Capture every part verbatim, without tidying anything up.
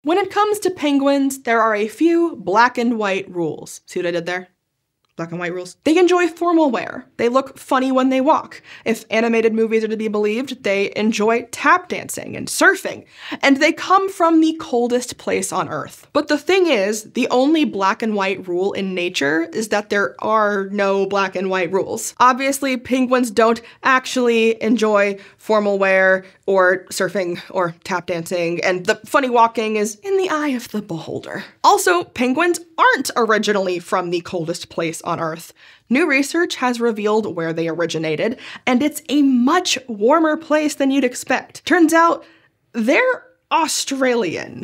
When it comes to penguins, there are a few black and white rules. See what I did there? Black and white rules. They enjoy formal wear. They look funny when they walk. If animated movies are to be believed, they enjoy tap dancing and surfing. And they come from the coldest place on Earth. But the thing is, the only black and white rule in nature is that there are no black and white rules. Obviously, penguins don't actually enjoy formal wear or surfing or tap dancing, and the funny walking is in the eye of the beholder. Also, penguins aren't originally from the coldest place on Earth. New research has revealed where they originated, and it's a much warmer place than you'd expect. Turns out, they're Australian.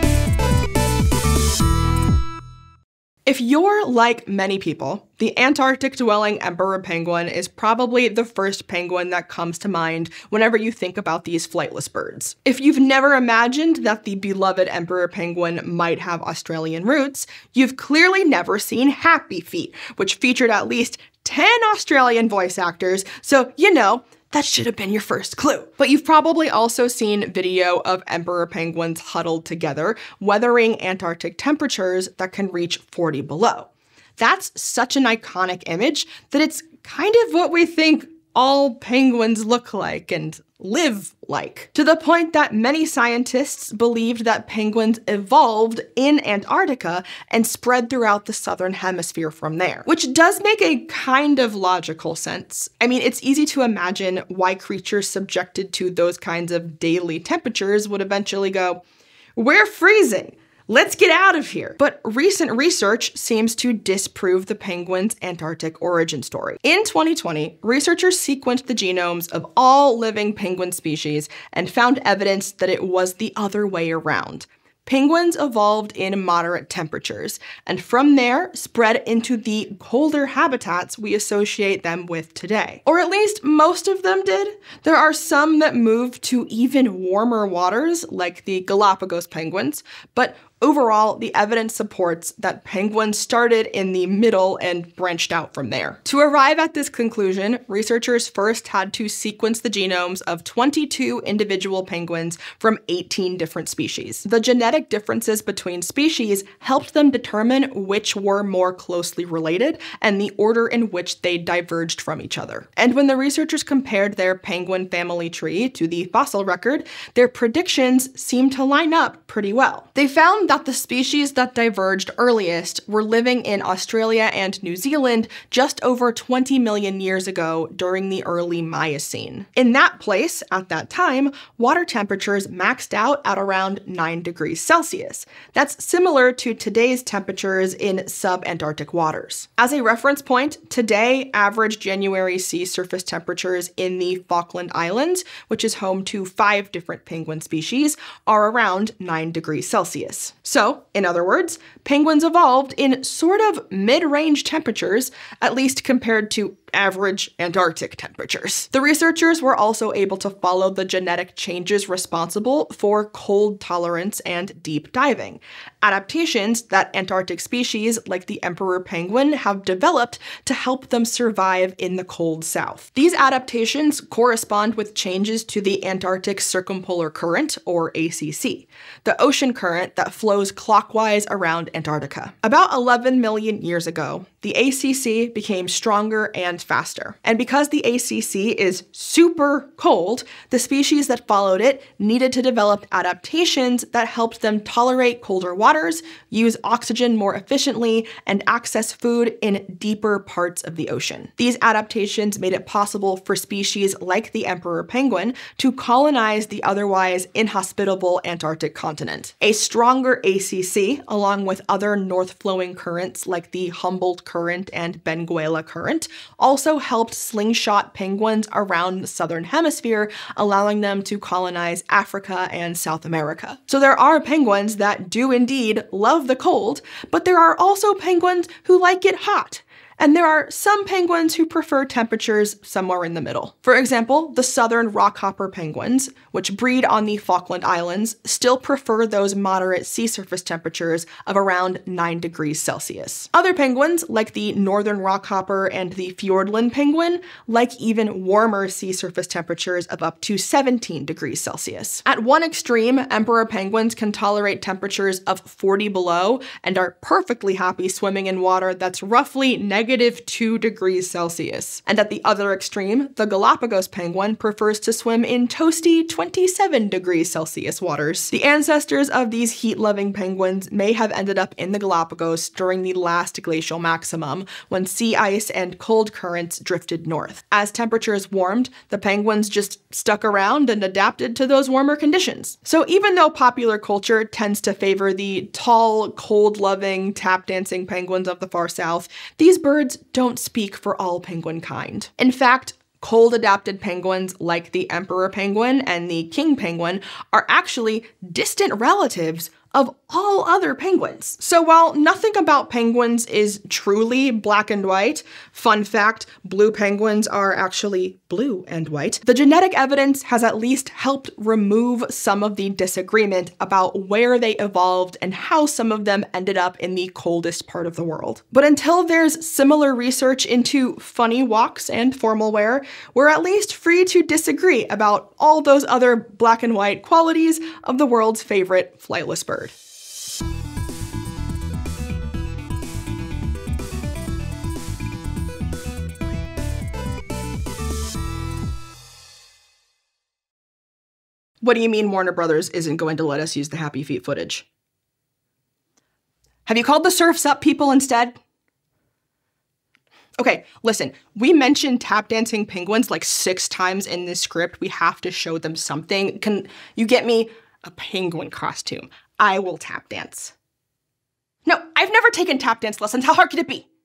If you're like many people, the Antarctic-dwelling emperor penguin is probably the first penguin that comes to mind whenever you think about these flightless birds. If you've never imagined that the beloved emperor penguin might have Australian roots, you've clearly never seen Happy Feet, which featured at least ten Australian voice actors, so you know, that should have been your first clue. But you've probably also seen video of emperor penguins huddled together, weathering Antarctic temperatures that can reach forty below. That's such an iconic image that it's kind of what we think all penguins look like and live like, to the point that many scientists believed that penguins evolved in Antarctica and spread throughout the southern hemisphere from there, which does make a kind of logical sense. I mean, it's easy to imagine why creatures subjected to those kinds of daily temperatures would eventually go, "We're freezing. Let's get out of here." But recent research seems to disprove the penguin's Antarctic origin story. In twenty twenty, researchers sequenced the genomes of all living penguin species and found evidence that it was the other way around. Penguins evolved in moderate temperatures, and from there spread into the colder habitats we associate them with today. Or at least most of them did. There are some that moved to even warmer waters, like the Galapagos penguins, but overall, the evidence supports that penguins started in the middle and branched out from there. To arrive at this conclusion, researchers first had to sequence the genomes of twenty-two individual penguins from eighteen different species. The genetic differences between species helped them determine which were more closely related and the order in which they diverged from each other. And when the researchers compared their penguin family tree to the fossil record, their predictions seemed to line up pretty well. They found that the species that diverged earliest were living in Australia and New Zealand just over twenty million years ago during the early Miocene. In that place, at that time, water temperatures maxed out at around nine degrees Celsius. That's similar to today's temperatures in sub-Antarctic waters. As a reference point, today, average January sea surface temperatures in the Falkland Islands, which is home to five different penguin species, are around nine degrees Celsius. So, in other words, penguins evolved in sort of mid-range temperatures, at least compared to average Antarctic temperatures. The researchers were also able to follow the genetic changes responsible for cold tolerance and deep diving, adaptations that Antarctic species like the emperor penguin have developed to help them survive in the cold south. These adaptations correspond with changes to the Antarctic Circumpolar Current, or A C C, the ocean current that flows clockwise around Antarctica. About eleven million years ago, the A C C became stronger and faster. And because the A C C is super cold, the species that followed it needed to develop adaptations that helped them tolerate colder waters, use oxygen more efficiently, and access food in deeper parts of the ocean. These adaptations made it possible for species like the emperor penguin to colonize the otherwise inhospitable Antarctic continent. A stronger A C C, along with other north-flowing currents like the Humboldt Current and Benguela Current, also helped slingshot penguins around the southern hemisphere, allowing them to colonize Africa and South America. So there are penguins that do indeed love the cold, but there are also penguins who like it hot. And there are some penguins who prefer temperatures somewhere in the middle. For example, the southern rockhopper penguins, which breed on the Falkland Islands, still prefer those moderate sea surface temperatures of around nine degrees Celsius. Other penguins, like the northern rockhopper and the Fiordland penguin, like even warmer sea surface temperatures of up to seventeen degrees Celsius. At one extreme, emperor penguins can tolerate temperatures of forty below and are perfectly happy swimming in water that's roughly negative negative two degrees Celsius. And at the other extreme, the Galapagos penguin prefers to swim in toasty twenty-seven degrees Celsius waters. The ancestors of these heat-loving penguins may have ended up in the Galapagos during the last glacial maximum, when sea ice and cold currents drifted north. As temperatures warmed, the penguins just stuck around and adapted to those warmer conditions. So even though popular culture tends to favor the tall, cold-loving, tap-dancing penguins of the far south, these birds don't speak for all penguin kind. In fact, cold-adapted penguins like the emperor penguin and the king penguin are actually distant relatives of all other penguins. So while nothing about penguins is truly black and white, fun fact, blue penguins are actually blue and white, the genetic evidence has at least helped remove some of the disagreement about where they evolved and how some of them ended up in the coldest part of the world. But until there's similar research into funny walks and formal wear, we're at least free to disagree about all those other black and white qualities of the world's favorite flightless bird. What do you mean Warner Brothers isn't going to let us use the Happy Feet footage? Have you called the Surf's Up people instead? Okay, listen, we mentioned tap dancing penguins like six times in this script. We have to show them something. Can you get me a penguin costume? I will tap dance. No, I've never taken tap dance lessons. How hard could it be?